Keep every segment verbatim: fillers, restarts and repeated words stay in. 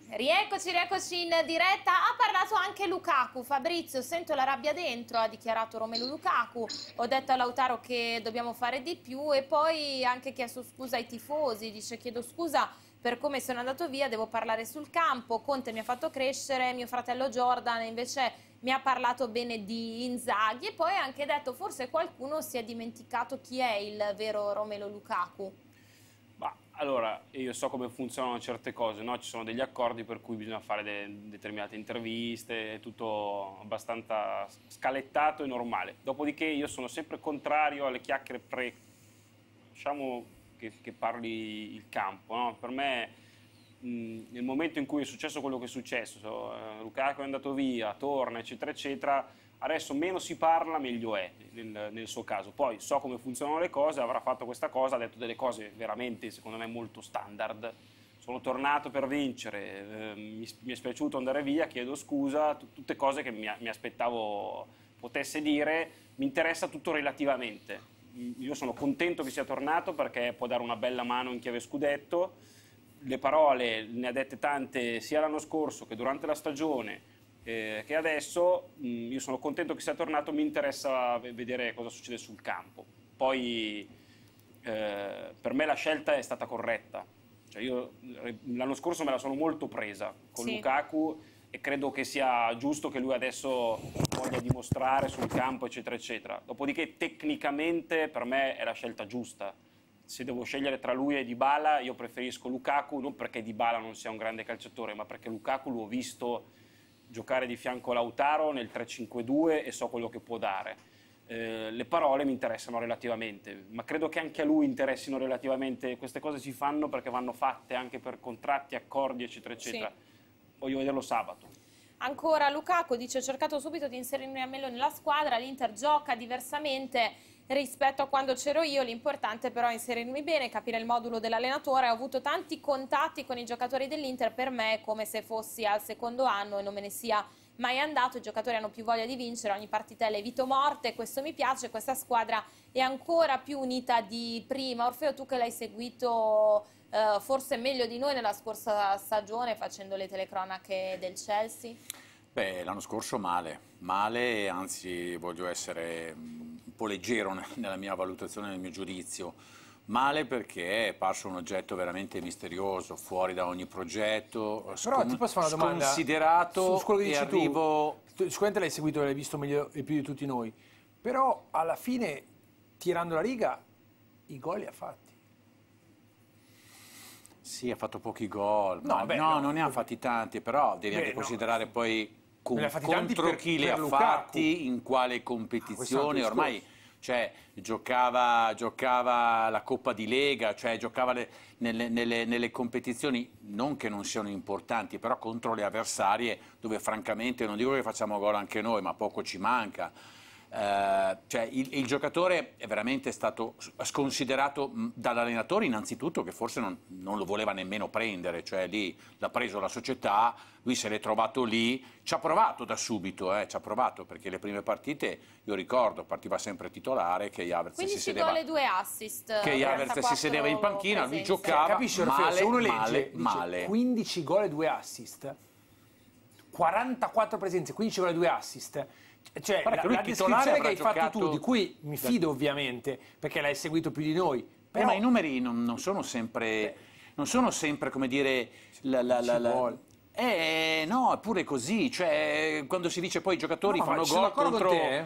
Rieccoci, rieccoci in diretta. Ha parlato anche Lukaku. Fabrizio, sento la rabbia dentro, ha dichiarato Romelu Lukaku. Ho detto a Lautaro che dobbiamo fare di più e poi ha anche chiesto scusa ai tifosi. Dice: chiedo scusa per come sono andato via, devo parlare sul campo. Conte mi ha fatto crescere, mio fratello Jordan invece mi ha parlato bene di Inzaghi. E poi ha anche detto: forse qualcuno si è dimenticato chi è il vero Romelu Lukaku. Ma allora, io so come funzionano certe cose, no? Ci sono degli accordi per cui bisogna fare de determinate interviste, è tutto abbastanza scalettato e normale. Dopodiché io sono sempre contrario alle chiacchiere pre... lasciamo che, che parli il campo, no? Per me, mh, nel momento in cui è successo quello che è successo, so, eh, Lukaku è andato via, torna, eccetera, eccetera, adesso meno si parla, meglio è nel, nel suo caso. Poi so come funzionano le cose, avrà fatto questa cosa, ha detto delle cose veramente, secondo me, molto standard. Sono tornato per vincere, eh, mi, mi è spiaciuto andare via, chiedo scusa, tutte cose che mi, mi aspettavo potesse dire. Mi interessa tutto relativamente. Io sono contento che sia tornato perché può dare una bella mano in chiave scudetto. Le parole ne ha dette tante sia l'anno scorso che durante la stagione, Eh, che adesso mh, io sono contento che sia tornato, mi interessa vedere cosa succede sul campo. Poi eh, per me la scelta è stata corretta, cioè io l'anno scorso me la sono molto presa con sì. Lukaku e credo che sia giusto che lui adesso voglia dimostrare sul campo, eccetera eccetera. Dopodiché tecnicamente per me è la scelta giusta. Se devo scegliere tra lui e Dybala, io preferisco Lukaku, non perché Dybala non sia un grande calciatore, ma perché Lukaku l'ho visto giocare di fianco a Lautaro nel tre cinque due e so quello che può dare. Eh, le parole mi interessano relativamente, ma credo che anche a lui interessino relativamente. Queste cose si fanno perché vanno fatte anche per contratti, accordi, eccetera, eccetera. Sì. Voglio vederlo sabato. Ancora Lukaku dice: ho cercato subito di inserirmi a Melo nella squadra, l'Inter gioca diversamente rispetto a quando c'ero io, l'importante però è inserirmi bene, capire il modulo dell'allenatore. Ho avuto tanti contatti con i giocatori dell'Inter, per me è come se fossi al secondo anno e non me ne sia mai andato. I giocatori hanno più voglia di vincere, ogni partita è levito morte, questo mi piace, questa squadra è ancora più unita di prima. Orfeo, tu che l'hai seguito eh, forse meglio di noi nella scorsa stagione facendo le telecronache del Chelsea? Beh, l'anno scorso male, male, anzi voglio essere un po' leggero nella mia valutazione, nel mio giudizio. Male perché è parso un oggetto veramente misterioso, fuori da ogni progetto, Però ti posso fare una domanda sconsiderato su quello che e dici arrivo... tu, sicuramente l'hai seguito, l'hai visto meglio e più di tutti noi, però alla fine, tirando la riga, i gol li ha fatti. Sì, ha fatto pochi gol, no, no, beh, no, no, non ne ha fatti tanti, però devi beh, anche no. considerare poi con, contro per, chi li per ha Lukaku. fatti, in quale competizione, ah, ormai cioè, giocava, giocava la Coppa di Lega, cioè giocava le, nelle, nelle, nelle competizioni, non che non siano importanti, però contro le avversarie dove francamente, non dico che facciamo gol anche noi, ma poco ci manca. Uh, cioè il, il giocatore è veramente stato sconsiderato dall'allenatore innanzitutto, che forse non, non lo voleva nemmeno prendere, cioè lì l'ha preso la società, lui se l'è trovato lì, ci ha provato da subito, eh, ci ha provato, perché le prime partite, io ricordo, partiva sempre titolare, che Havertz si sedeva, gol e due assist, che Havertz si sedeva in panchina, lui giocava, cioè, capisci, male, se uno legge, male, male. quindici gol e due assist, quarantaquattro presenze, quindici gol e due assist. Cioè, la, la descrizione che hai fatto tu, di cui mi fido ovviamente, perché l'hai seguito più di noi. Però... Eh, ma i numeri non, non sono sempre, non sono sempre, come dire, la, la, la, la... Eh, no, è pure così, cioè, quando si dice poi i giocatori no, fanno gol contro, te,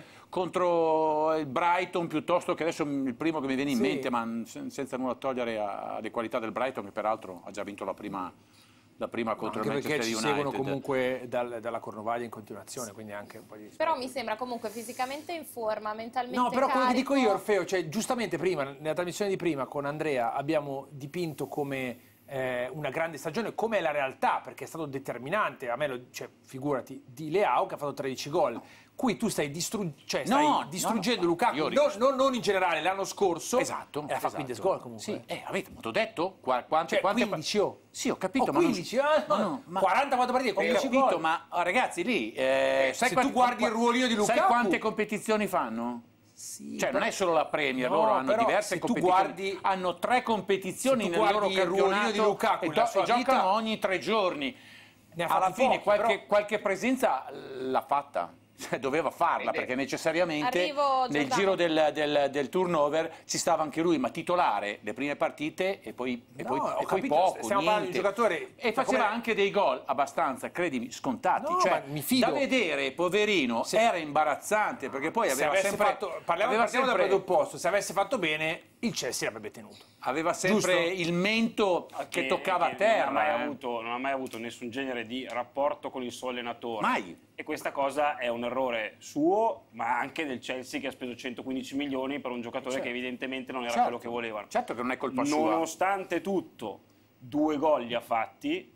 contro il Brighton, piuttosto che adesso il primo che mi viene in sì. mente, ma senza nulla togliere alle qualità del Brighton, che peraltro ha già vinto la prima... la prima contro no, il Manchester perché ci United. seguono comunque dal, dalla Cornovaglia in continuazione, quindi anche un po' di... Però mi sembra comunque fisicamente in forma, mentalmente no, però carico. quello che dico io, Orfeo, cioè giustamente prima, nella trasmissione di prima con Andrea abbiamo dipinto come eh, una grande stagione, come è la realtà, perché è stato determinante, a me lo, cioè, figurati, di Leao che ha fatto tredici gol. Qui tu stai, distrug cioè, stai no, distruggendo no, no, Lukaku, non, non, non in generale, l'anno scorso. Esatto. E ha fatto esatto. quindici gol comunque. Sì, eh, avete molto detto? Qua, quante, cioè, quante quindici, oh. Sì, ho capito. Oh, ma quindici, non... eh? no, no, ma... quarantaquattro partite, quindici ho capito, gol. ma oh, ragazzi lì... Eh, sai se quanti, tu guardi il ruolino di Lukaku... Sai quante competizioni fanno? Sì, cioè, però... non è solo la Premier, no, loro hanno diverse competizioni. Guardi... Hanno tre competizioni nel loro campionato di Lukaku, e, e giocano vita... ogni tre giorni. ne ha alla fatti fine pochi, qualche, però... qualche presenza l'ha fatta. Cioè, doveva farla Vede. perché necessariamente Arrivo, nel Giordano. giro del, del, del turnover ci stava anche lui, ma titolare le prime partite e poi, e No, poi, ho e poi capito, poco, stiamo parlando di niente. un giocatore- E faceva come- anche dei gol abbastanza, credimi, scontati. No, cioè, ma mi fido. da vedere, poverino, Se- era imbarazzante perché poi Se aveva avesse sempre, fatto, parliamo, aveva partiamo sempre, dal presupposto, se avesse fatto bene il Chelsea l'avrebbe tenuto. aveva sempre Giusto? il mento che, toccava a che terra. Non ha, mai eh. avuto, non ha mai avuto nessun genere di rapporto con il suo allenatore. Mai. E questa cosa è un errore suo, ma anche del Chelsea che ha speso centoquindici milioni per un giocatore Certo. che evidentemente non era Certo. quello che volevano. Certo che non è colpa sua. Nonostante tutto, due gol li ha fatti,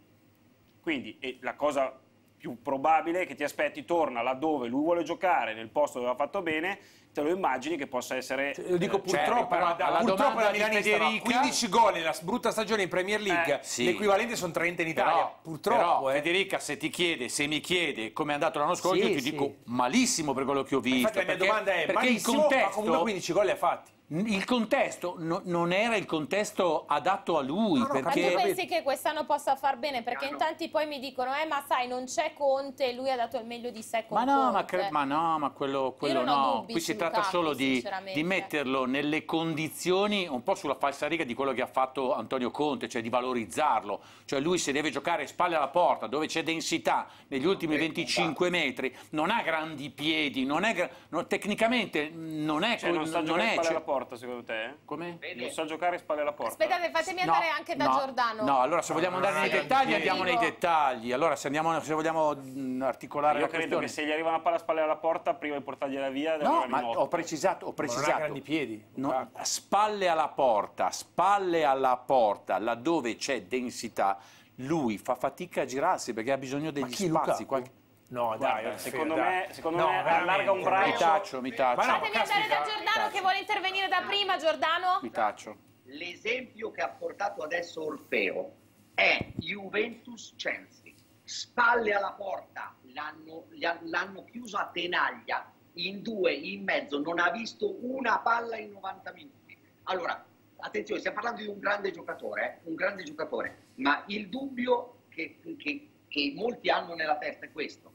quindi e la cosa più probabile è che ti aspetti torna laddove lui vuole giocare, nel posto dove ha fatto bene, te lo immagini che possa essere... Lo dico eh, purtroppo, certo, però ma- alla purtroppo domanda la di milanista ma Federica- quindici gol nella brutta stagione in Premier League, Eh, sì. l'equivalente sono trenta in Italia. Però, purtroppo, però, eh. Federica, se ti chiede, se mi chiede come è andato l'anno scorso, Sì, io ti sì. dico malissimo per quello che ho visto. Infatti la mia perché, domanda è perché il malissimo, ma contesto, comunque quindici gol li ha fatti. il contesto no- non era il contesto adatto a lui. No, no, Ma perché tu pensi che quest'anno possa far bene? Perché in no. tanti poi mi dicono, eh ma sai non c'è Conte e lui ha dato il meglio di sé con Ma no, ma, Conte. cre- ma no, ma quello, quello non ho no. dubbi Qui si su tratta Lukaku, solo di, sinceramente. di metterlo nelle condizioni, un po' sulla falsariga di quello che ha fatto Antonio Conte, cioè di valorizzarlo. Cioè lui se deve giocare spalle alla porta, dove c'è densità negli ultimi Ok, venticinque metri, non ha grandi piedi, non è gra- no, tecnicamente non è... Cioè, non sa non giocare è spalle cioè- alla porta, secondo te? eh? Come? Vede. Non sa giocare spalle alla porta. Aspettate, fatemi No, andare anche da no, Giordano. No, allora se vogliamo andare Ah, nei sì, dettagli sì. andiamo nei dettagli. Allora se, andiamo, se vogliamo mh, articolare Io la credo questione... che se gli arriva una palla a spalle alla porta, prima di portargliela via, deve No, arrivare ma in otto. ho precisato, ho Ma non ha precisato. grandi piedi. No, Lukaku. spalle alla porta, spalle alla porta, laddove c'è densità, lui fa fatica a girarsi perché ha bisogno degli Ma chi, spazi. Lukaku? qualche- No, dai, Guarda, Orfeo, secondo dai. me, secondo No, me allarga un veramente. Mi braccio. taccio, mi taccio. Ma no, Fatemi andare da caspita. Giordano che vuole intervenire da prima, Giordano. Mi taccio. L'esempio che ha portato adesso Orfeo è Juventus-Chelsea. Spalle alla porta, l'hanno, gli han- l'hanno chiuso a tenaglia, in due, in mezzo, non ha visto una palla in novanta minuti. Allora, attenzione, stiamo parlando di un grande giocatore, eh, un grande giocatore, ma il dubbio che, che- che molti hanno nella testa è questo.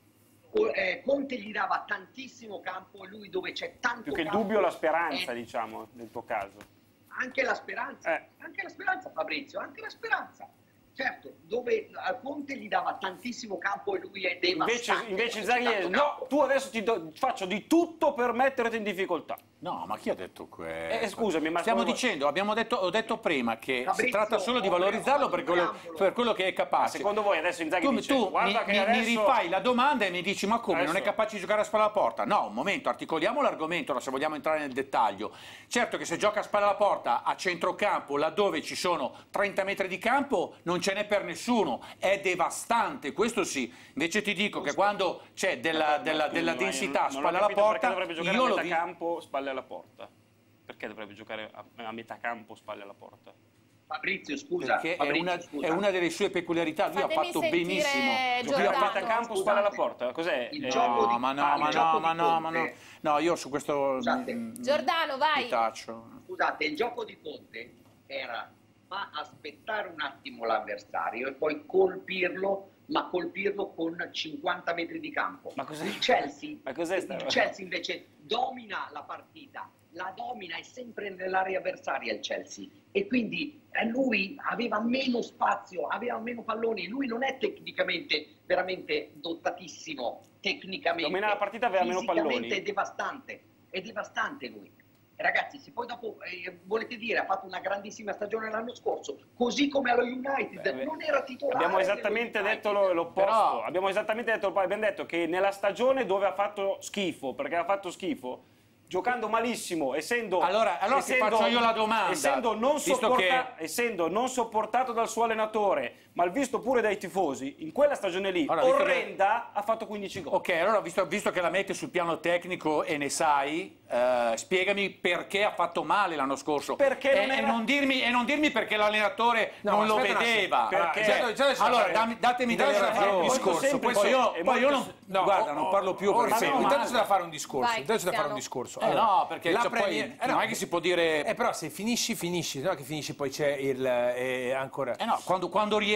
O- eh, Conte gli dava tantissimo campo e lui dove c'è tanto Più che il campo, dubbio, la speranza, eh, diciamo, nel tuo caso. anche la speranza, Eh. anche la speranza Fabrizio, anche la speranza. Certo, dove a Conte gli dava tantissimo campo e lui è Invece, devastante. invece quando c'è Inzaghi, tanto no, campo. tu adesso ti do- faccio di tutto per metterti in difficoltà. No, ma chi ha detto questo? Eh, scusami, ma stiamo come- dicendo, abbiamo detto, ho detto prima che si Fabrizio, tratta solo di ho valorizzarlo per quello, preambolo. per quello che è Ma capace. secondo voi adesso Inzaghi Tu, dice, tu mi, guarda che mi- mi adesso... rifai la domanda e mi dici ma come, non è Adesso- capace di giocare a spalla alla porta? No, un momento, articoliamo l'argomento, ora se vogliamo entrare nel dettaglio. Certo che se gioca a spalla alla porta a centrocampo, laddove ci sono trenta metri di campo, non ce n'è per nessuno, è devastante, questo sì. Invece ti dico che quando c'è della, della- della Ma io densità a non ho spalla alla capito perché porta, dovrebbe giocare io a l'ho metà visto. campo, spalle alla porta? Perché dovrebbe giocare a, a metà campo, spalle alla porta? Fabrizio, scusa, Perché è Fabrizio, una, scusa. è una delle sue peculiarità, lui ha Fatemi fatto sentire benissimo. Giocare a Giordano. metà campo, spalle alla porta? Cos'è? Il Eh, gioco No, di- ma no, ah, il ma gioco no, di ma no, ma no. Conte. No, io su questo Scusate. mi, Giordano, vai. mi taccio. Scusate, il gioco di Conte era fa aspettare un attimo l'avversario e poi colpirlo, ma colpirlo con cinquanta metri di campo. Ma cos'è? Il Chelsea, Ma cos'è sta il roba? Chelsea invece domina la partita, la domina, è sempre nell'area avversaria il Chelsea e quindi eh, lui aveva meno spazio, aveva meno palloni, lui non è tecnicamente veramente dotatissimo, tecnicamente. Domina la partita, aveva meno Fisicamente palloni. è devastante, è devastante lui. Ragazzi, se poi dopo eh, volete dire ha fatto una grandissima stagione l'anno scorso, così come allo United, Beh, beh, non era titolare. Abbiamo esattamente dello detto United. lo- l'opposto. Però- Abbiamo esattamente detto l'opposto. Abbiamo detto che nella stagione dove ha fatto schifo, perché ha fatto schifo, giocando malissimo, essendo Allora- allora ti essendo- faccio io la domanda, essendo non, visto sopporta- che- essendo non sopportato dal suo allenatore, malvisto pure dai tifosi, in quella stagione lì, Allora, visto che- orrenda, ha fatto quindici gol. Ok, allora visto, visto che la metti sul piano tecnico e ne sai, eh, spiegami perché ha fatto male l'anno scorso. Perché e, non era- e non dirmi, e non dirmi perché l'allenatore No, non lo aspetta un vedeva. attimo. Perché- Cioè, Intanto- intanto allora, fare- dammi- datemi intanto delle c'è da fare un ragioni. Molto discorso. semplice. Poi io, è poi io molto- non, guarda, non parlo più perché Orfeo, Orfeo, ma- intanto c'è da fare un discorso. Vai, intanto c'è da fare un Cristiano. discorso. Eh no, perché la cioè, poi Premier- eh, non no. è che si può dire... Eh, però se finisci, finisci, no che finisci poi c'è il eh, ancora... Eh no, quando, quando riesci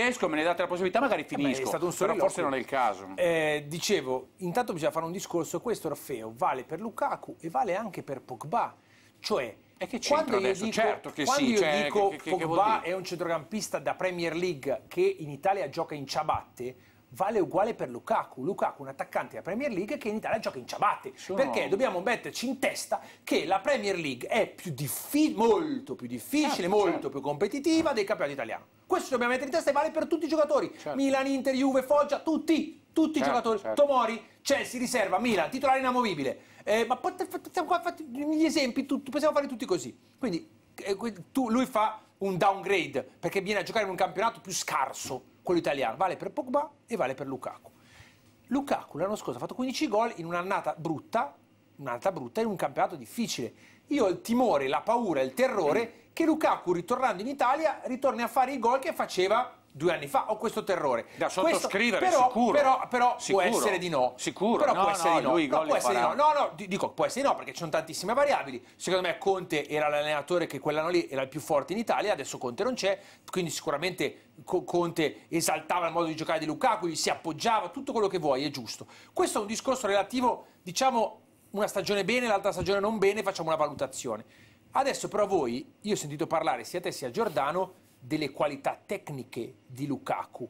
Francesco, me ne date la possibilità, magari finisco. Eh beh, è stato un però forse soliloquio. non è il caso. Eh, dicevo, intanto bisogna fare un discorso, questo Orfeo vale per Lukaku e vale anche per Pogba. Cioè, E che c'entra quando io adesso? dico, Certo che quando sì, io cioè, dico che- che- che vuol Pogba dire? è un centrocampista da Premier League che in Italia gioca in ciabatte, vale uguale per Lukaku. Lukaku è un attaccante da Premier League che in Italia gioca in ciabatte. Sono- Perché dobbiamo metterci in testa che la Premier League è più diffi- molto più difficile, Certo, molto certo. più competitiva del campionato italiano. Questo dobbiamo mettere in testa e vale per tutti i giocatori. Certo. Milan, Inter, Juve, Foggia, tutti, tutti i Certo, giocatori. certo. Tomori, Chelsea, riserva, Milan, titolare inamovibile. Eh, ma pot- possiamo qua fare gli esempi, tu- possiamo fare tutti così. Quindi eh, que- tu- lui fa un downgrade perché viene a giocare in un campionato più scarso, quello italiano. Vale per Pogba e vale per Lukaku. Lukaku l'anno scorso ha fatto quindici gol in un'annata brutta, un'annata brutta in un campionato difficile. Io ho il timore, la paura, il terrore che Lukaku, ritornando in Italia, ritorni a fare i gol che faceva due anni fa. Ho questo terrore. Da Questo- sottoscrivere, però, sicuro. Però, però Sicuro. può essere di no. Sicuro. Però No, può essere no, di no. lui i No, gol può li essere di no. farà. No, no, di- dico può essere di no perché ci sono tantissime variabili. Secondo me Conte era l'allenatore che quell'anno lì era il più forte in Italia, adesso Conte non c'è, quindi sicuramente Co- Conte esaltava il modo di giocare di Lukaku, gli si appoggiava, tutto quello che vuoi, è giusto. Questo è un discorso relativo, diciamo, una stagione bene, l'altra stagione non bene, facciamo una valutazione. Adesso però voi, io ho sentito parlare sia te sia Giordano delle qualità tecniche di Lukaku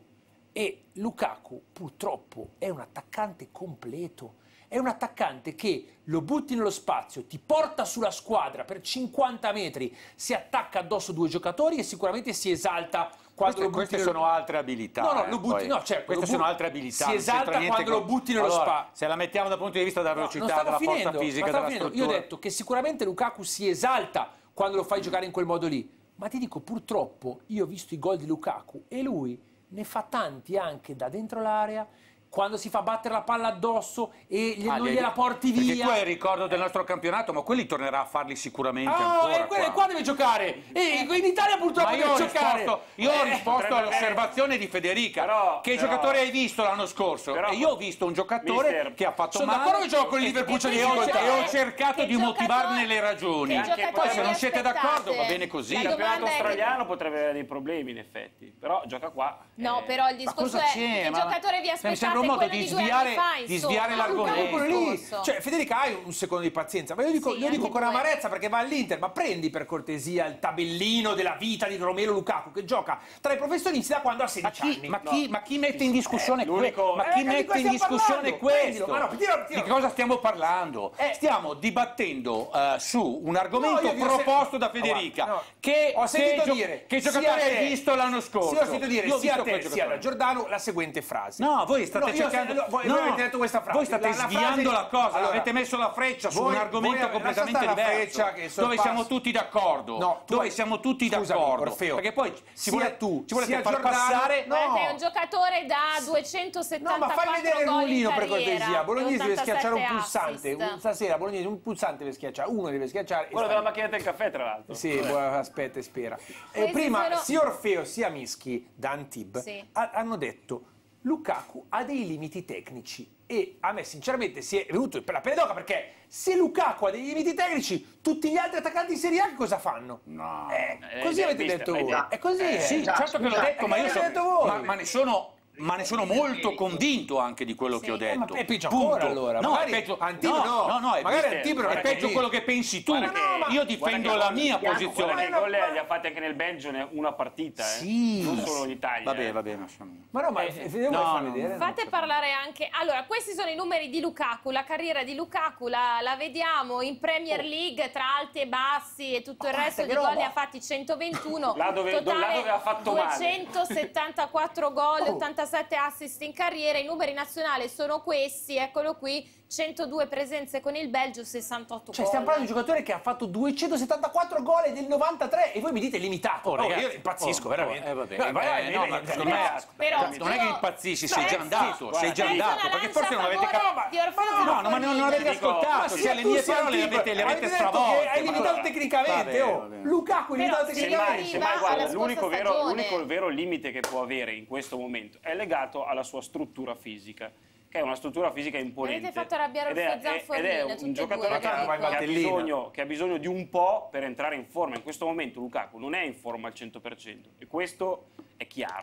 e Lukaku purtroppo è un attaccante completo, è un attaccante che lo butti nello spazio, ti porta sulla squadra per cinquanta metri, si attacca addosso due giocatori e sicuramente si esalta quando Queste, lo butti queste nello- sono altre abilità. No, no, eh, lo butti- poi. no, certo, Queste lo sono bu- altre abilità. si non c'entra esalta niente quando lo butti nello allora, spa. Se la mettiamo dal punto di vista della No, velocità, non stavo della finendo, forza fisica, ma stavo della finendo. Io ho struttura. detto che sicuramente Lukaku si esalta quando lo fai giocare in quel modo lì, ma ti dico purtroppo io ho visto i gol di Lukaku e lui ne fa tanti anche da dentro l'area, quando si fa battere la palla addosso e gli- Ah, non li hai- gliela porti perché via. tu hai il ricordo del nostro campionato, ma quelli tornerà a farli sicuramente Ah, ancora e quello qua. qua deve giocare. E in Italia purtroppo Ma io deve ho giocare. risposto, io ho Eh, risposto potrebbe all'osservazione di Federica. Però- che però- giocatore hai visto l'anno scorso? Però- e io ho visto un giocatore Mister, che ha fatto sono male. d'accordo che gioca con il e- Liverpool, c'è e, di ho, difficoltà. e ho cercato Che di giocatore- motivarne le ragioni. che Anche giocatore Poi se vi non siete d'accordo aspettate? va bene così. Il La campionato domanda è che- australiano potrebbe avere dei problemi in effetti, però gioca qua. No, eh, però il Ma discorso cosa è c'è? che Ma- giocatore vi mi aspettate sembra un modo quello di di due sviare- anni fa, di insomma. sviare l'argomento. Quello lì. Discorso. Cioè, Federica, hai un secondo di pazienza, ma io dico, Sì, io dico anche con due. amarezza perché va all'Inter, ma prendi per cortesia il tabellino della vita di Romelu Lukaku che gioca tra i professionisti da quando ha Ma sedici chi, anni. ma, chi, ma chi mette in discussione Eh, l'unico- questo? Ma Eh, chi di mette cosa in stiamo discussione parlando? Prendilo, questo? ma no, tiro- tiro- Di cosa stiamo parlando? Eh. Stiamo dibattendo eh, su un argomento No, io vi ho proposto se- da no, Federica. guarda, no. Che, Ho sentito che gio- dire che sia giocatore a te- hai visto l'anno scorso? Sì, ho sentito dire Io ho sia a visto te quel sia a giocatore. Giordano la seguente frase. No, voi state No, io- cercando. no, voi- no, voi avete detto questa frase. Voi state La- la sviando frase- la cosa, Allora, avete messo la freccia su voi- un argomento voi- completamente lascia stare la diverso. freccia che Dove sorpassa- siamo tutti d'accordo. No, tu dove hai- siamo tutti scusami, d'accordo. Orfeo, Perché poi ci sia vuole, tu, ci volete sia far Giordano- passare. no. Guardate, è un giocatore da No, duecentosettantaquattro ma fai vedere il gol in rullino per carriera, cortesia. Bolognese deve schiacciare un ottantasette pulsante. assist. Un- Stasera Bolognese un pulsante deve schiacciare, uno deve schiacciare. e Quello sta della lì. macchinetta del caffè, tra l'altro. Sì, buona- aspetta e spera. E Questi prima sono- sia Orfeo sia Mischi da Antib Sì. ha- hanno detto Lukaku ha dei limiti tecnici e a me sinceramente si è venuto per la pelle d'oca perché se Lukaku ha dei limiti tecnici tutti gli altri attaccanti di Serie A che cosa fanno? No. Eh, Eh, così eh, avete mister, detto hai voi. detto. È così. Eh, eh. Sì, Già, certo che l'ho scusa, detto, ma io l'avete so- detto voi. ma, ma ne sono, ma ne sono molto convinto anche di quello Sì. che ho Eh, detto. ma è peggio Punto. ancora, allora. No, Magari è peggio. Antib no, no. no, no, è, Magari è- Antib non è è peggio così. quello che pensi tu. Guarda che- Io difendo guarda la che- mia guarda posizione. Guarda che Ma gol no, li ha fatti anche nel Belgio, ne- una partita, eh. Sì. Non solo in Italia. Vabbè, eh. vabbè, ma sono- Ma no, ma Eh, se devo no, far no. vedere. Fate parlare anche. Allora, questi sono i numeri di Lukaku. La carriera di Lukaku la, la vediamo in Premier League tra alti e bassi e tutto il Ma resto guarda di che gol roba. ne ha fatti centoventuno. Là dove- totale là dove ha fatto male. duecentosettantaquattro gol, Oh. ottantasette assist in carriera. I numeri nazionali sono questi, eccolo qui: centodue presenze con il Belgio, sessantotto Cioè, gol. stiamo parlando di un giocatore che ha fatto duecentosettantaquattro gol e del novantatré e voi mi dite limitato. Oh, Oh, ragazzi, io impazzisco, oh, veramente. eh, vabbè, No, eh, vai, vai, eh, no, vai, ma vai, secondo vai. me- Però non è che impazzisci, sei già andato, guarda, sei già guarda, andato, una perché lancia forse non a avete favore capito. di Orfeo No, no, ma non, non avete Dico- ascoltato, Ma cioè sia le tu mie sia parole le Antib, avete, le avete avete detto stravolte. che hai limitato Vabbè. tecnicamente, Vabbè, oh. vabbè. Lukaku è limitato Però Semmai, tecnicamente. sì, semmai, alla guarda, scorsa l'unico vero, stagione. l'unico vero limite che può avere in questo momento è legato alla sua struttura fisica, che è una struttura fisica imponente. Avete fatto arrabbiare ed è, Orfeo è- Zanfordino, ed è tutte e un due, giocatore lo che, ha, dico. che ha Valtellina. bisogno, che ha bisogno di un po' per entrare in forma. In questo momento Lukaku non è in forma al cento per cento e questo è chiaro.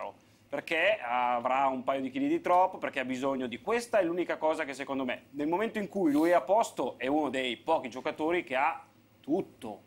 perché avrà un paio di chili di troppo, perché ha bisogno di questa, è l'unica cosa che secondo me, nel momento in cui lui è a posto, è uno dei pochi giocatori che ha tutto.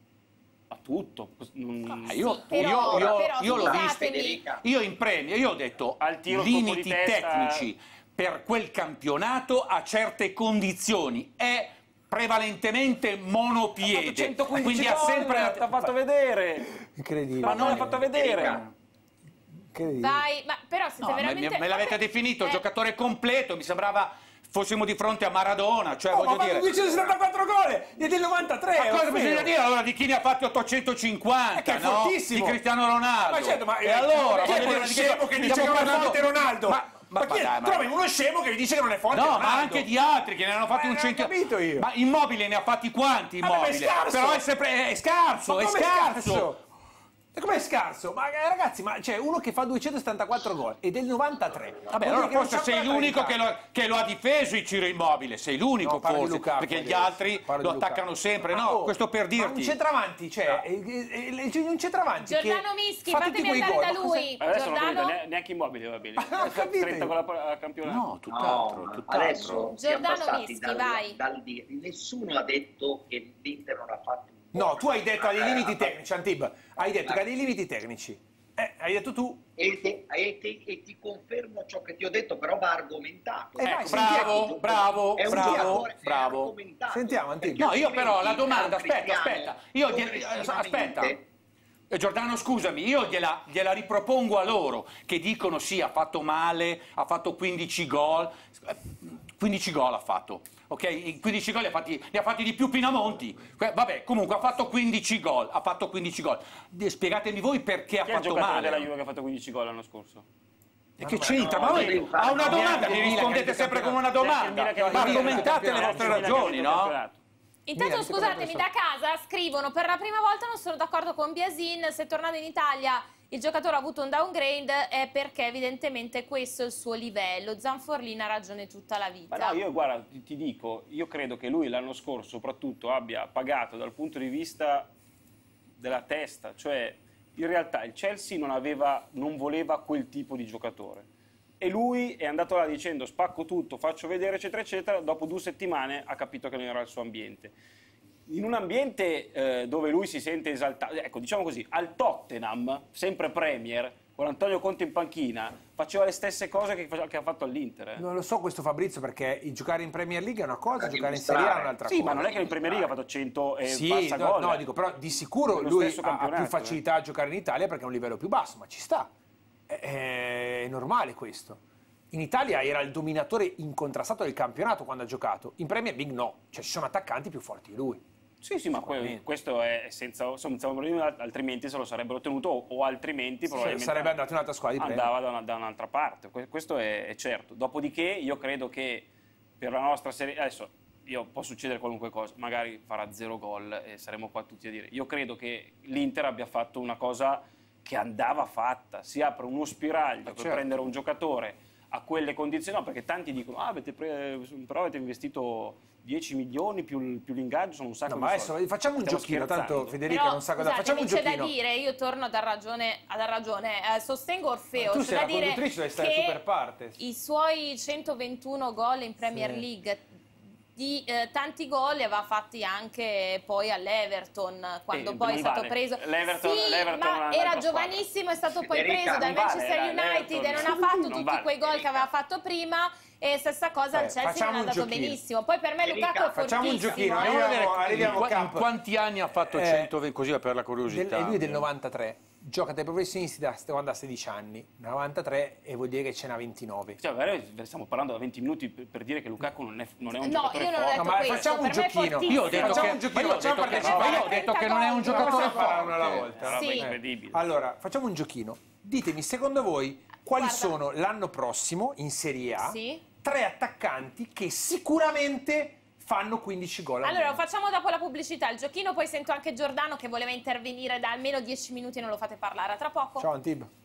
Ha tutto. Non... Ah, io, Sì, però- io, io, però io l'ho visto. scusatemi. Io in premio, io ho detto Al tiro, limiti colpo di testa. tecnici per quel campionato a certe condizioni. È prevalentemente monopiede, centoquindici quindi ha gol, sempre t'ha fatto vedere. Incredibile. Ma non l'ha fatto vedere. Incredibile. Vai, ma però siete No, me, veramente... me l'avete fate- definito eh, giocatore completo, mi sembrava fossimo di fronte a Maradona, cioè Oh, voglio ma ha fatto dire. duecentosettantaquattro gol e del novantatré. Ma cosa Orfeo. bisogna dire allora di chi ne ha fatti ottocentocinquanta? Eh, che è no? fortissimo. Di Cristiano Ronaldo. Ma certo, ma e allora chi è voglio quello dire, di scemo che dice stiamo che non è parlando- forte Ronaldo? Ma, ma, Ma chi è? ma dai, ma- Trovi uno scemo che vi dice che non è forte No, Ronaldo. ma anche di altri che ne hanno fatti Ma un non ho centinaio. capito io. Ma Immobile ne ha fatti quanti Vabbè, ma è Immobile? scarso. Però è sempre è scarso, Ma è come scarso. E com'è scarso? Ma eh, ragazzi, ma c'è uno che fa duecentosettantaquattro gol e del novantatré. Vabbè, Vuol allora dire che non forse c'ha sei ancora l'unico che trenta. lo, che lo ha difeso il Ciro Immobile, sei l'unico No, parlo di forse, Lukaku perché gli adesso. altri Parlo lo di Lukaku. attaccano sempre, Ma, no? oh, Questo per ma dirti. un centravanti c'è, eh, eh, eh, un centravanti Giordano che Mischi, fa tutti fatemi quei andare gol. da Ma cosa- lui. Ma adesso non ho Giordano? capito, ne- neanche Immobile va bene. Non ho capito trenta io. con la a campionato. No, tutt'altro, No, tutt'altro. adesso siamo Giordano passati Mischi, dal, vai. dal dire. Nessuno ha detto che l'Inter non ha fatto un No, gol. tu hai detto ha dei Eh, limiti ha fatto- tecnici, Antib. Hai detto che ha dei limiti tecnici. Eh, hai detto tu. E, te- e te- e ti confermo ciò che ti ho detto, però va argomentato. Eh, vai, Ecco, sentiamo. bravo, bravo, È un bravo, giocatore, è bravo. argomentato. Sentiamo, Antibio. Perché No, io però la altrimenti domanda, altri aspetta, siamo aspetta, io gliela- progressivamente- aspetta. Eh, Giordano, scusami, io gliela, gliela ripropongo a loro, che dicono sì, ha fatto male, ha fatto quindici gol, Eh, quindici gol ha fatto, ok? I quindici gol li ha fatti, li ha fatti di più Pinamonti, Que- vabbè, comunque ha fatto quindici gol, ha fatto quindici gol. De- Spiegatemi voi perché ha Chi è il fatto giocatore male. della Juve che ha fatto quindici gol l'anno scorso? E che Ma c'entra? no, Ma voi devi a fare- una no, domanda neanche mi il Milan rispondete che ha sempre con una Neanche il domanda, Milan che ha ma vinto il argomentate le campionato. vostre Neanche il Milan che ha ragioni, vinto il no? campionato. Intanto Milan, scusatemi, secondo da casa scrivono per la prima volta non sono d'accordo con Biasin, se tornato in Italia il giocatore ha avuto un downgrade è perché evidentemente questo è il suo livello. Zanforlin ha ragione tutta la vita. Ma no, io guarda, ti, ti dico, io credo che lui l'anno scorso soprattutto abbia pagato dal punto di vista della testa, cioè in realtà il Chelsea non aveva, non voleva quel tipo di giocatore. E lui è andato là dicendo spacco tutto, faccio vedere eccetera eccetera, dopo due settimane ha capito che non era il suo ambiente. In un ambiente eh, dove lui si sente esaltato, ecco diciamo così, al Tottenham, sempre Premier, con Antonio Conte in panchina, faceva le stesse cose che, face- che ha fatto all'Inter. eh. Non lo so questo Fabrizio perché il giocare in Premier League è una cosa, Da giocare in dimostrare. Serie A è un'altra Sì, cosa. ma non è che in Premier League ha fatto cento e Sì, passa no, gol. no, eh. dico, però di sicuro Nello lui stesso ha, ha più campionato, facilità a giocare in Italia perché è un livello più basso, ma ci sta. È, è normale questo. In Italia era il dominatore incontrastato del campionato quando ha giocato. In Premier League no, cioè ci sono attaccanti più forti di lui. Sì, sì, ma que- Sicuramente. questo è senza, senza ombra di dubbio, altrimenti se lo sarebbero ottenuto o, o altrimenti probabilmente sarebbe andato in un'altra squadra di Premier. andava da, una- da un'altra parte. Que- Questo è, è certo. Dopodiché io credo che per la nostra serie adesso io può succedere qualunque cosa, magari farà zero gol e saremo qua tutti a dire. Io credo che l'Inter abbia fatto una cosa che andava fatta, si apre uno spiraglio per certo. prendere un giocatore a quelle condizioni, no, perché tanti dicono ah, avete pre- però avete investito dieci milioni più, più l'ingaggio, sono un sacco No, di ma soldi. adesso facciamo un Stiamo giochino, scherzando. tanto Federica Però, non sa cosa. scusate, Facciamo un c'è da giochino. dire, io torno a dar ragione, a dar ragione eh, sostengo Orfeo, Tu c'è sei da la dire conduttrice, devi stare che super parte. i suoi centoventuno gol in Premier Sì. League di eh, tanti gol li aveva fatti anche poi all'Everton quando Eh, poi è non stato vale. preso L'Everton- sì, l'Everton è ma un'altra era squadra. giovanissimo, è stato poi Federica, preso dal non vale, Manchester dai, United e non ha l'Everton fatto non tutti vale. quei gol che aveva fatto prima e stessa cosa al Eh, Chelsea non facciamo è un andato giochino. benissimo. Poi per me Federica, Lukaku è facciamo un fortissimo. giochino, Andiamo a vedere arriviamo in, qua- a campo. in quanti anni ha fatto Eh, centoventi, così per la curiosità. Del, e lui è del novantatré, gioca dai professionisti da quando ha sedici anni, novantatré e vuol dire che ce n'ha ventinove. Cioè, veramente stiamo parlando da venti minuti per, per dire che Lukaku non è, non è un No, giocatore io non ho forte. detto No, ma questo, facciamo un per me è giochino. fortissimo. Io ho detto Facciamo che, un giochino, ma io ho facciamo detto che- partecipare. ma io ho detto che non è un giocatore Possiamo fare forte. uno alla volta. Una roba Sì. incredibile. Allora, facciamo un giochino. Ditemi, secondo voi, quali Guarda. sono l'anno prossimo in Serie A Sì. tre attaccanti che sicuramente fanno quindici gol Allora, lo almeno? facciamo dopo la pubblicità. Il giochino, poi sento anche Giordano che voleva intervenire da almeno dieci minuti e non lo fate parlare. A tra poco. Ciao Antib.